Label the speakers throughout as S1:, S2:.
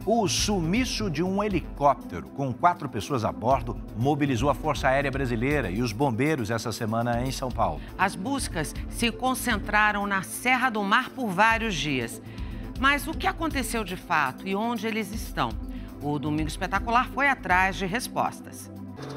S1: O sumiço de um helicóptero com 4 pessoas a bordo mobilizou a Força Aérea Brasileira e os bombeiros essa semana em São Paulo.
S2: As buscas se concentraram na Serra do Mar por vários dias. Mas o que aconteceu de fato e onde eles estão? O Domingo Espetacular foi atrás de respostas.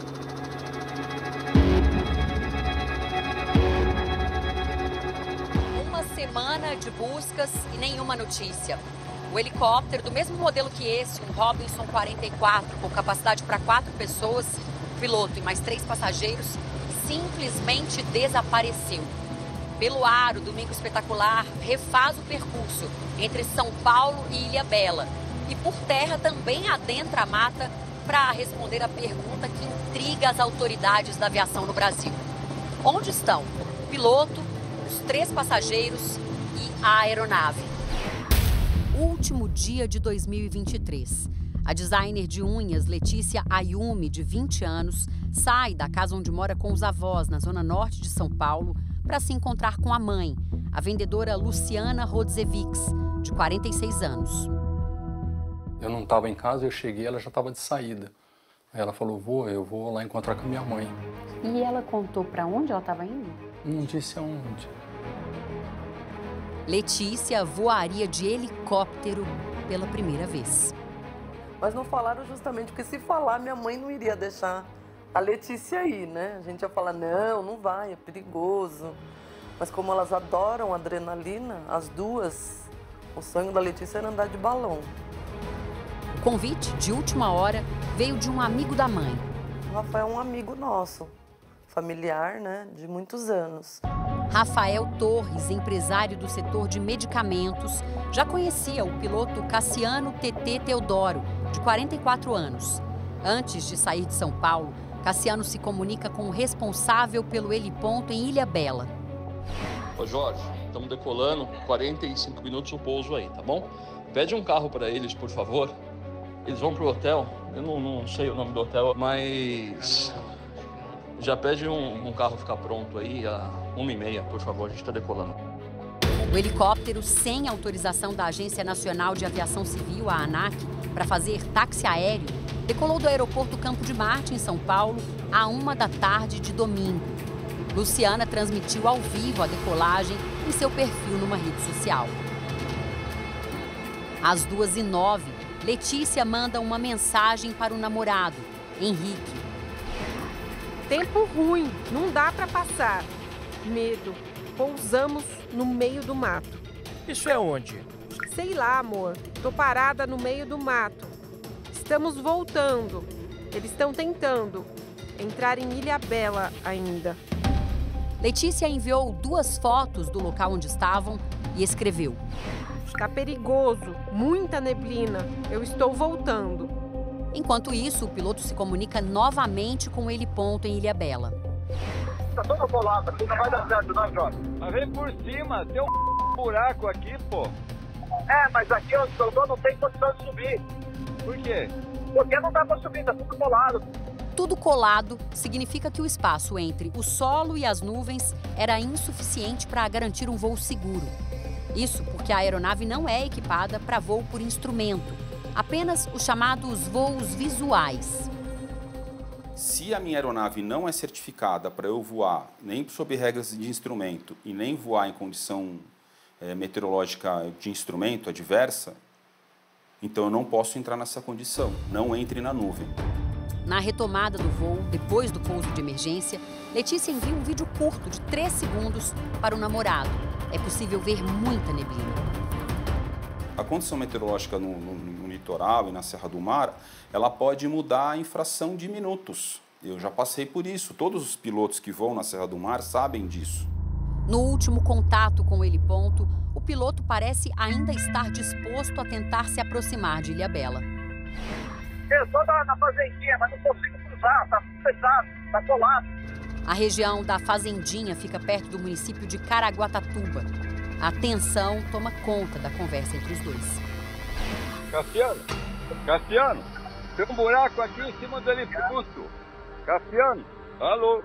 S3: Uma semana de buscas e nenhuma notícia. O helicóptero, do mesmo modelo que esse, um Robinson 44, com capacidade para 4 pessoas, piloto e mais 3 passageiros, simplesmente desapareceu. Pelo ar, o Domingo Espetacular refaz o percurso entre São Paulo e Ilhabela. E por terra também adentra a mata para responder a pergunta que intriga as autoridades da aviação no Brasil. Onde estão o piloto, os 3 passageiros e a aeronave? Último dia de 2023. A designer de unhas Letícia Ayumi, de 20 anos, sai da casa onde mora com os avós, na zona norte de São Paulo, para se encontrar com a mãe, a vendedora Luciana Rodzevics, de 46 anos.
S4: Eu não estava em casa, eu cheguei, ela já estava de saída. Aí ela falou, eu vou lá encontrar com a minha mãe.
S5: E ela contou para onde ela estava indo?
S4: Não disse aonde.
S3: Letícia voaria de helicóptero pela primeira vez.
S6: Mas não falaram justamente porque se falar, minha mãe não iria deixar a Letícia aí, né? A gente ia falar, não vai, é perigoso. Mas como elas adoram adrenalina, as duas, o sonho da Letícia era andar de balão.
S3: O convite, de última hora, veio de um amigo da mãe.
S6: O Rafael é um amigo nosso, familiar, né, de muitos anos.
S3: Rafael Torres, empresário do setor de medicamentos, já conhecia o piloto Cassiano TT Teodoro, de 44 anos. Antes de sair de São Paulo, Cassiano se comunica com o responsável pelo heliponto em Ilhabela.
S7: Ô Jorge, estamos decolando, 45 minutos o pouso aí, tá bom? Pede um carro para eles, por favor. Eles vão pro hotel, eu não sei o nome do hotel, mas já pede um carro ficar pronto aí a 1h30, por favor, a gente está decolando.
S3: O helicóptero, sem autorização da Agência Nacional de Aviação Civil, a ANAC, para fazer táxi aéreo, decolou do aeroporto Campo de Marte, em São Paulo, à 1h da tarde de domingo. Luciana transmitiu ao vivo a decolagem em seu perfil numa rede social. Às 2h09, Letícia manda uma mensagem para o namorado, Henrique.
S8: Tempo ruim, não dá para passar. Medo. Pousamos no meio do mato.
S9: Isso é onde?
S8: Sei lá, amor. Tô parada no meio do mato. Estamos voltando. Eles estão tentando entrar em Ilhabela ainda.
S3: Letícia enviou 2 fotos do local onde estavam e escreveu:
S8: Está perigoso, muita neblina. Eu estou voltando.
S3: Enquanto isso, o piloto se comunica novamente com o heliponto em Ilhabela.
S10: Tá todo colado, aqui não vai dar certo, não, Jorge.
S11: Mas vem por cima, tem um buraco aqui, pô.
S10: É, mas aqui onde eu tô não tem condição de subir.
S11: Por quê?
S10: Porque não dá pra subir, tá tudo colado.
S3: Tudo colado significa que o espaço entre o solo e as nuvens era insuficiente para garantir um voo seguro. Isso porque a aeronave não é equipada para voo por instrumento, apenas os chamados voos visuais.
S12: Se a minha aeronave não é certificada para eu voar nem sob regras de instrumento e nem voar em condição meteorológica de instrumento adversa, então eu não posso entrar nessa condição. Não entre na nuvem.
S3: Na retomada do voo, depois do pouso de emergência, Letícia envia um vídeo curto de 3 segundos para o namorado. É possível ver muita neblina.
S12: A condição meteorológica no litoral e na Serra do Mar, ela pode mudar em fração de minutos. Eu já passei por isso. Todos os pilotos que voam na Serra do Mar sabem disso.
S3: No último contato com o heliponto, o piloto parece ainda estar disposto a tentar se aproximar de Ilhabela.
S10: Eu tô na fazendinha, mas não consigo cruzar, tá fechado, tá colado.
S3: A região da Fazendinha fica perto do município de Caraguatatuba. A tensão toma conta da conversa entre os dois.
S11: Cassiano, tem um buraco aqui em cima do helicóptero. Cassiano, alô,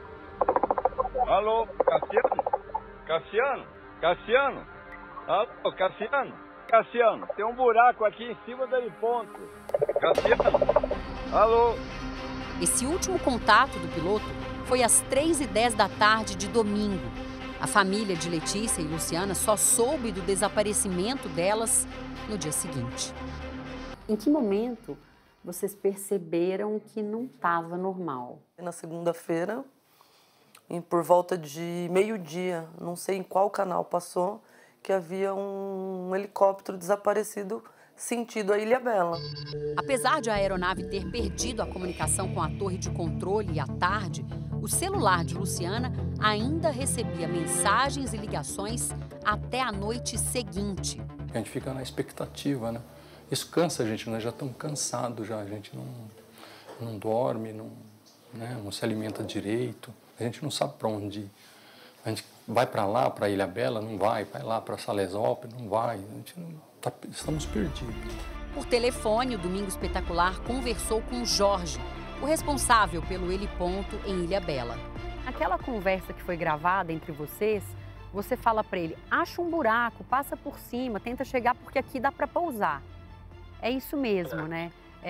S11: Cassiano, alô, Cassiano, Cassiano, tem um buraco aqui em cima do heliponto. Cassiano, alô?
S3: Esse último contato do piloto foi às 3h10 da tarde de domingo. A família de Letícia e Luciana só soube do desaparecimento delas no dia seguinte.
S5: Em que momento vocês perceberam que não estava normal?
S6: Na segunda-feira, por volta de meio-dia, não sei em qual canal passou, que havia um helicóptero desaparecido sentido a Ilhabela.
S3: Apesar de a aeronave ter perdido a comunicação com a torre de controle à tarde, o celular de Luciana ainda recebia mensagens e ligações até a noite seguinte.
S4: A gente fica na expectativa, né? Isso cansa a gente, nós já estamos cansados já, a gente não dorme, não se alimenta direito, a gente não sabe para onde ir. A gente vai para lá, para Ilhabela, não vai lá para Salesópolis, não vai, estamos perdidos.
S3: Por telefone, o Domingo Espetacular conversou com Jorge, o responsável pelo heliponto em Ilhabela.
S5: Aquela conversa que foi gravada entre vocês, você fala para ele, acha um buraco, passa por cima, tenta chegar porque aqui dá para pousar. É isso mesmo, né?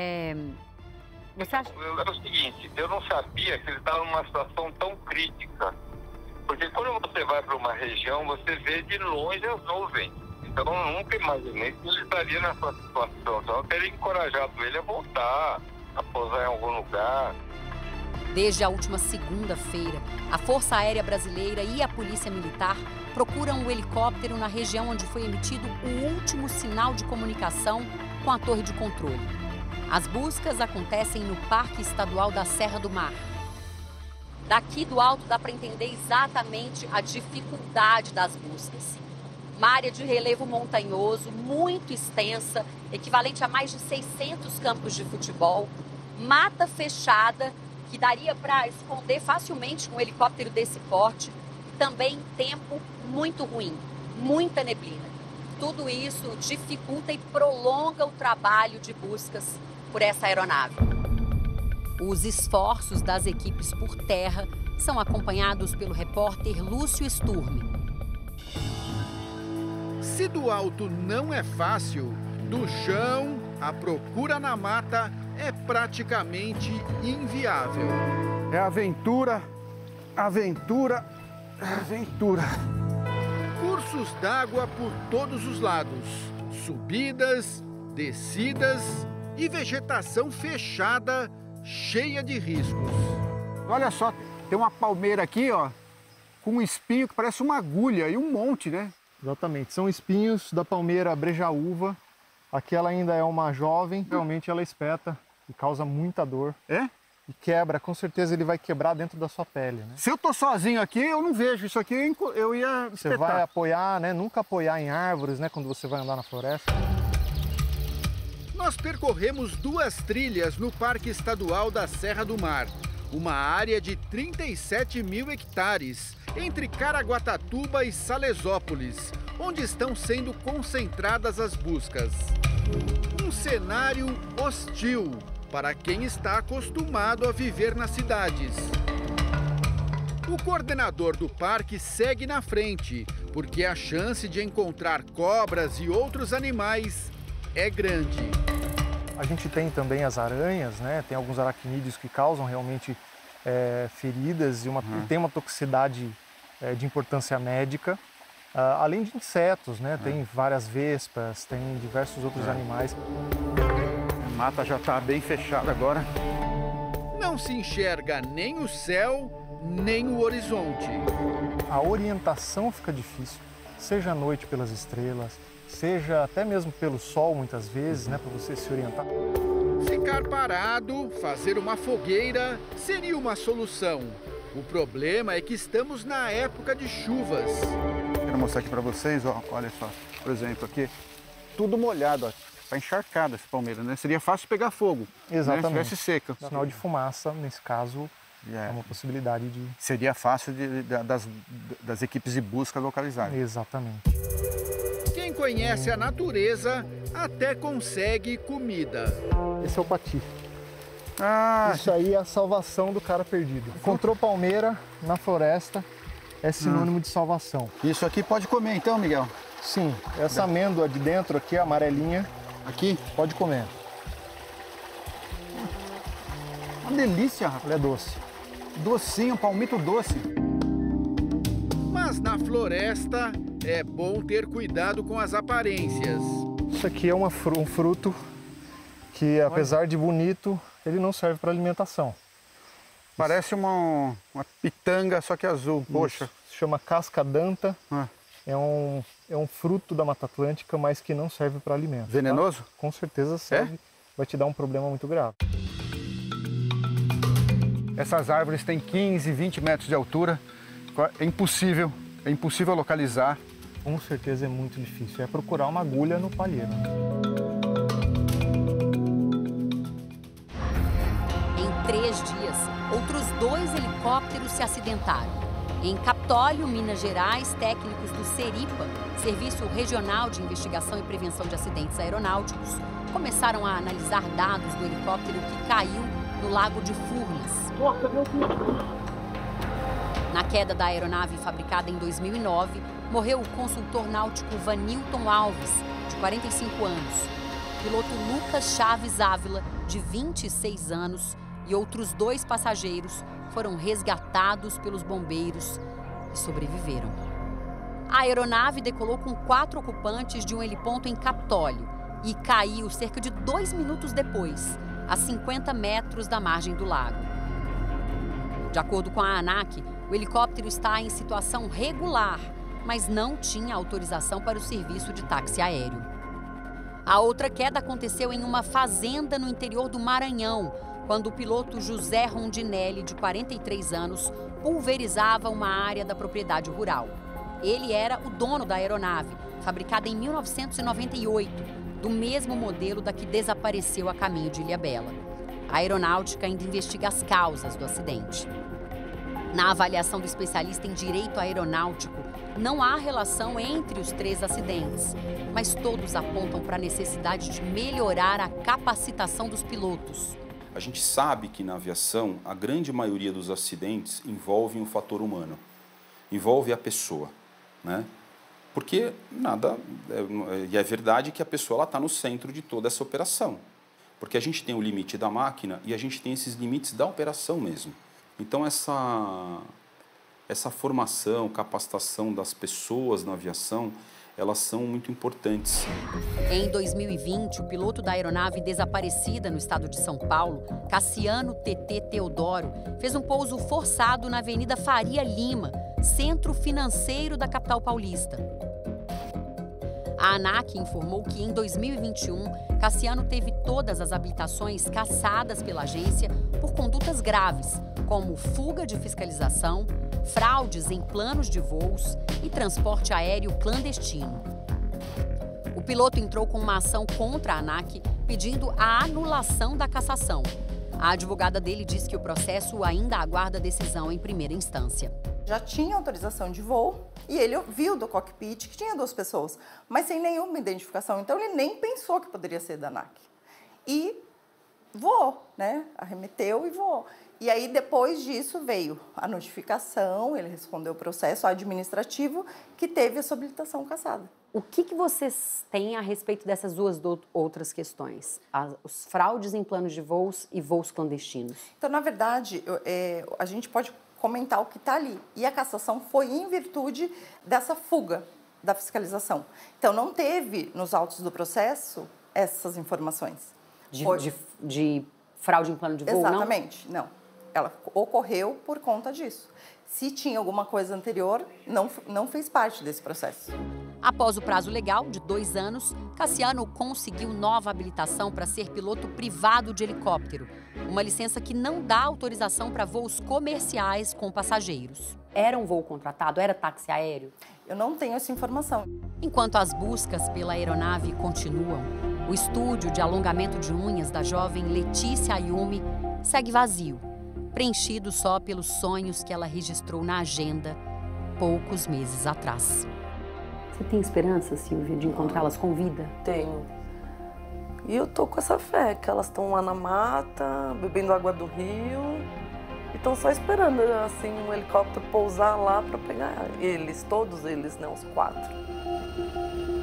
S5: Você acha...
S9: É o seguinte, eu não sabia que ele estava numa situação tão crítica. Porque quando você vai para uma região, você vê de longe as nuvens. Então eu nunca imaginei que ele estaria nessa situação. Então eu teria encorajado ele a voltar, a pousar em algum lugar.
S3: Desde a última segunda-feira, a Força Aérea Brasileira e a Polícia Militar procuram o helicóptero na região onde foi emitido o último sinal de comunicação com a torre de controle. As buscas acontecem no Parque Estadual da Serra do Mar.
S13: Daqui do alto dá para entender exatamente a dificuldade das buscas. Uma área de relevo montanhoso, muito extensa, equivalente a mais de 600 campos de futebol, mata fechada, que daria para esconder facilmente um helicóptero desse porte, também tempo muito ruim, muita neblina. Tudo isso dificulta e prolonga o trabalho de buscas por essa aeronave.
S3: Os esforços das equipes por terra são acompanhados pelo repórter Lúcio Sturme.
S14: Se do alto não é fácil, do chão, a procura na mata é praticamente inviável.
S15: É aventura, aventura, aventura.
S14: Cursos d'água por todos os lados, subidas, descidas e vegetação fechada, cheia de riscos.
S15: Olha só, tem uma palmeira aqui, ó, com um espinho que parece uma agulha e um monte, né?
S16: Exatamente, são espinhos da palmeira brejaúva. Aqui ela ainda é uma jovem, realmente ela espeta e causa muita dor.
S15: É?
S16: E quebra, com certeza ele vai quebrar dentro da sua pele, né?
S15: Se eu tô sozinho aqui, eu não vejo isso aqui, eu ia espetar.
S16: Você vai apoiar, né? Nunca apoiar em árvores, né? Quando você vai andar na floresta.
S14: Nós percorremos 2 trilhas no Parque Estadual da Serra do Mar, uma área de 37 mil hectares, entre Caraguatatuba e Salesópolis, onde estão sendo concentradas as buscas. Um cenário hostil para quem está acostumado a viver nas cidades. O coordenador do parque segue na frente, porque a chance de encontrar cobras e outros animais é grande.
S16: A gente tem também as aranhas, né? Tem alguns aracnídeos que causam realmente feridas e tem uma toxicidade de importância médica. Além de insetos, né? Tem várias vespas, tem diversos outros animais.
S15: A mata já está bem fechada agora.
S14: Não se enxerga nem o céu, nem o horizonte.
S16: A orientação fica difícil, seja à noite pelas estrelas, seja até mesmo pelo sol muitas vezes, né? Para você se orientar.
S14: Ficar parado, fazer uma fogueira, seria uma solução. O problema é que estamos na época de chuvas.
S15: Quero mostrar aqui para vocês, ó, olha só, por exemplo, aqui, tudo molhado, ó, tá encharcado essa palmeira, né? Seria fácil pegar fogo,
S16: exatamente,
S15: né? Se estivesse seca.
S16: Sinal de fumaça, nesse caso, é uma possibilidade de...
S15: Seria fácil das equipes de busca localizarem.
S16: Exatamente.
S14: Quem conhece a natureza até consegue comida.
S16: Esse é o pati.
S15: Ah,
S16: isso aí é a salvação do cara perdido. Encontrou palmeira na floresta, é sinônimo de salvação.
S15: Isso aqui pode comer então, Miguel?
S16: Sim, essa amêndoa de dentro aqui, a amarelinha,
S15: aqui,
S16: pode comer.
S15: Uma delícia, rapaz.
S16: Ela é doce.
S15: Docinho, palmito doce.
S14: Mas na floresta é bom ter cuidado com as aparências.
S16: Isso aqui é um fruto que, apesar de bonito, ele não serve para alimentação.
S15: Parece uma pitanga, só que azul. Poxa.
S16: Se chama cascadanta. É um fruto da Mata Atlântica, mas que não serve para alimento.
S15: Venenoso?
S16: Tá? Com certeza serve. Vai te dar um problema muito grave.
S15: Essas árvores têm 15, 20 metros de altura. É impossível localizar.
S16: Com certeza é muito difícil. É procurar uma agulha no palheiro.
S13: Em 3 dias, outros 2 helicópteros se acidentaram. Em Capitólio, Minas Gerais, técnicos do SERIPA, Serviço Regional de Investigação e Prevenção de Acidentes Aeronáuticos, começaram a analisar dados do helicóptero que caiu no Lago de Furnas. Na queda da aeronave fabricada em 2009, morreu o consultor náutico Vanilton Alves, de 45 anos, piloto Lucas Chaves Ávila, de 26 anos, e outros 2 passageiros foram resgatados pelos bombeiros e sobreviveram. A aeronave decolou com 4 ocupantes de um heliponto em Capitólio e caiu cerca de 2 minutos depois, a 50 metros da margem do lago. De acordo com a ANAC, o helicóptero está em situação regular, mas não tinha autorização para o serviço de táxi aéreo. A outra queda aconteceu em uma fazenda no interior do Maranhão, quando o piloto José Rondinelli, de 43 anos, pulverizava uma área da propriedade rural. Ele era o dono da aeronave, fabricada em 1998, do mesmo modelo da que desapareceu a caminho de Ilhabela. A aeronáutica ainda investiga as causas do acidente. Na avaliação do especialista em direito aeronáutico, não há relação entre os 3 acidentes, mas todos apontam para a necessidade de melhorar a capacitação dos pilotos.
S12: A gente sabe que na aviação, a grande maioria dos acidentes envolve um fator humano, envolve a pessoa, né? Porque e é verdade que a pessoa está no centro de toda essa operação, porque a gente tem o limite da máquina e a gente tem esses limites da operação mesmo. Então essa formação, capacitação das pessoas na aviação, elas são muito importantes.
S13: Em 2020, o piloto da aeronave desaparecida no estado de São Paulo, Cassiano TT Teodoro, fez um pouso forçado na Avenida Faria Lima, centro financeiro da capital paulista. A ANAC informou que em 2021, Cassiano teve todas as habilitações cassadas pela agência por condutas graves, como fuga de fiscalização, fraudes em planos de voos e transporte aéreo clandestino. O piloto entrou com uma ação contra a ANAC, pedindo a anulação da cassação. A advogada dele diz que o processo ainda aguarda decisão em primeira instância.
S17: Já tinha autorização de voo e ele viu do cockpit que tinha 2 pessoas, mas sem nenhuma identificação. Então, ele nem pensou que poderia ser da ANAC. E voou, né? Arremeteu e voou. E aí, depois disso, veio a notificação, ele respondeu o processo administrativo que teve a sua habilitação cassada.
S5: O que vocês têm a respeito dessas 2 outras questões? Os fraudes em planos de voos e voos clandestinos.
S17: Então, na verdade, a gente pode comentar o que está ali. E a cassação foi em virtude dessa fuga da fiscalização. Então, não teve nos autos do processo essas informações.
S5: De fraude em plano de voo,
S17: Exatamente, não. Ela ocorreu por conta disso. Se tinha alguma coisa anterior, não fez parte desse processo.
S13: Após o prazo legal de 2 anos, Cassiano conseguiu nova habilitação para ser piloto privado de helicóptero, uma licença que não dá autorização para voos comerciais com passageiros.
S5: Era um voo contratado? Era táxi aéreo?
S17: Eu não tenho essa informação.
S13: Enquanto as buscas pela aeronave continuam, o estúdio de alongamento de unhas da jovem Letícia Ayumi segue vazio, preenchido só pelos sonhos que ela registrou na agenda poucos meses atrás.
S5: Você tem esperança, Silvia, de encontrá-las com vida?
S6: Tenho. E eu tô com essa fé, que elas estão lá na mata, bebendo água do rio E estão só esperando assim, um helicóptero pousar lá para pegar eles, todos eles, né, os 4.